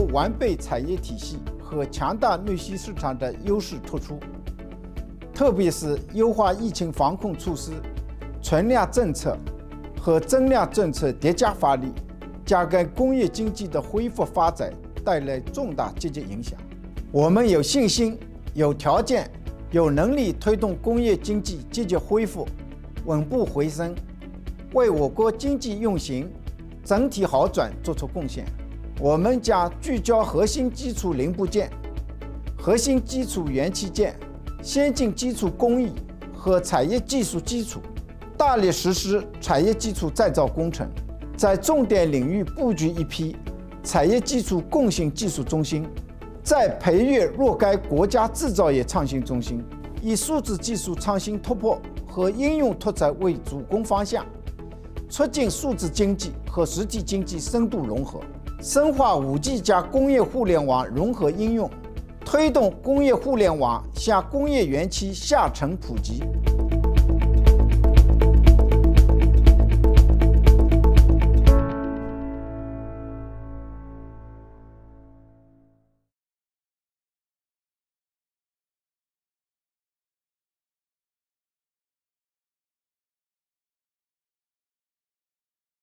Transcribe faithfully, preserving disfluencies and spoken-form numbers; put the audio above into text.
完备产业体系和强大内需市场的优势突出，特别是优化疫情防控措施、存量政策和增量政策叠加发力，将给工业经济的恢复发展带来重大积极影响。我们有信心、有条件、有能力推动工业经济积极恢复、稳步回升，为我国经济运行整体好转作出贡献。我们将聚焦核心基础零部件、核心基础元器件、先进基础工艺和产业技术基础，大力实施产业基础再造工程，在重点领域布局一批产业基础共性技术中心，再培育若干国家制造业创新中心，以数字技术创新突破和应用拓展为主攻方向，促进数字经济和实体经济深度融合，深化 五 G 加工业互联网融合应用，推动工业互联网向工业园区下沉普及。